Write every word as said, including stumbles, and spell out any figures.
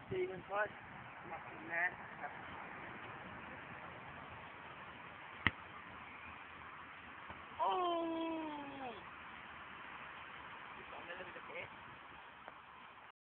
ตีมันค่อยหนักแน่ครับ